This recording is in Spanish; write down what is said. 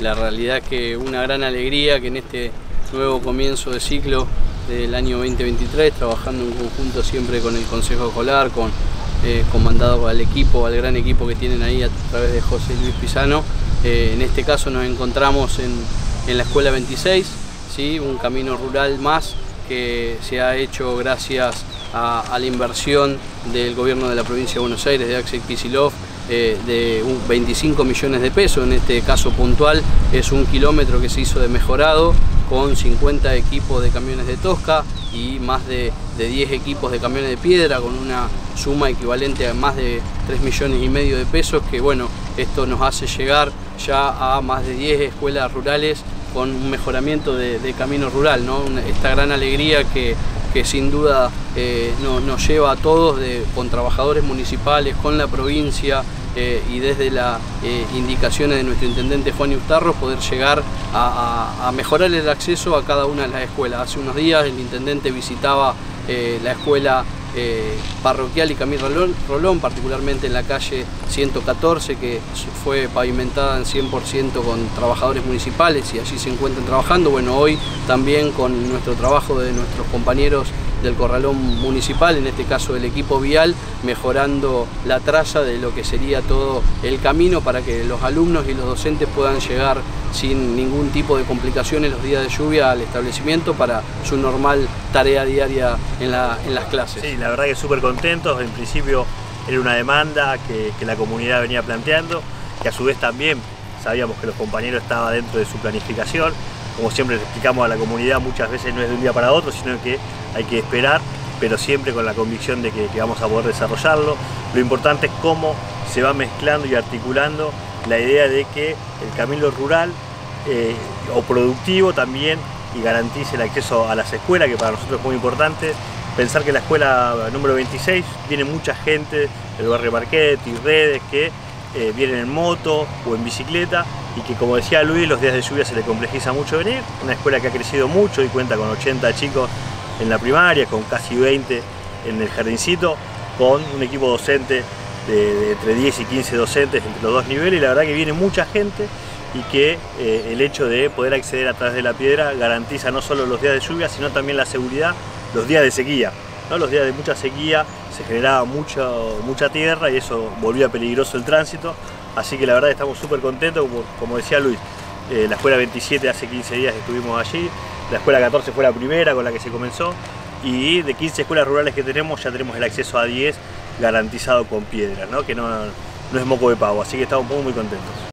la realidad es que una gran alegría que en este nuevo comienzo de ciclo del año 2023, trabajando en conjunto siempre con el Consejo Escolar, comandado al equipo, al gran equipo que tienen ahí a través de José Luis Pisano. En este caso nos encontramos en la Escuela 26, ¿sí? Un camino rural más que se ha hecho gracias a la inversión del gobierno de la provincia de Buenos Aires, de Axel Kicillof, de 25 millones de pesos. En este caso puntual es un kilómetro que se hizo de mejorado con 50 equipos de camiones de tosca y más de 10 equipos de camiones de piedra, con una suma equivalente a más de 3,5 millones de pesos, que bueno, esto nos hace llegar ya a más de 10 escuelas rurales con un mejoramiento de camino rural, ¿no? Esta gran alegría que sin duda nos lleva a todos, con trabajadores municipales, con la provincia y desde las indicaciones de nuestro intendente Juan Eustarros, poder llegar a mejorar el acceso a cada una de las escuelas. Hace unos días el intendente visitaba la escuela parroquial y Camilo Rolón, particularmente en la calle 114, que fue pavimentada en 100% con trabajadores municipales y allí se encuentran trabajando. Bueno, hoy también con nuestro trabajo de nuestros compañeros del corralón municipal, en este caso del equipo vial, mejorando la traza de lo que sería todo el camino para que los alumnos y los docentes puedan llegar sin ningún tipo de complicaciones los días de lluvia al establecimiento para su normal tarea diaria en las clases. Sí, la verdad que súper contentos. En principio era una demanda que la comunidad venía planteando, que a su vez también sabíamos que los compañeros estaban dentro de su planificación. Como siempre le explicamos a la comunidad, muchas veces no es de un día para otro, sino que hay que esperar, pero siempre con la convicción de que vamos a poder desarrollarlo. Lo importante es cómo se va mezclando y articulando la idea de que el camino rural o productivo también y garantice el acceso a las escuelas, que para nosotros es muy importante. Pensar que la escuela número 26 viene mucha gente del barrio Marquet y Redes que vienen en moto o en bicicleta, y que, como decía Luis, los días de lluvia se le complejiza mucho venir. Una escuela que ha crecido mucho y cuenta con 80 chicos en la primaria, con casi 20 en el jardincito, con un equipo docente de entre 10 y 15 docentes entre los dos niveles, y la verdad que viene mucha gente, y que el hecho de poder acceder a través de la piedra garantiza no solo los días de lluvia, sino también la seguridad los días de sequía, ¿no? Los días de mucha sequía se generaba mucha tierra y eso volvía peligroso el tránsito, así que la verdad estamos súper contentos. Como decía Luis, la escuela 27 hace 15 días estuvimos allí, la escuela 14 fue la primera con la que se comenzó, y de 15 escuelas rurales que tenemos, ya tenemos el acceso a 10 garantizado con piedra, ¿no? Que no es moco de pavo, así que estamos muy contentos.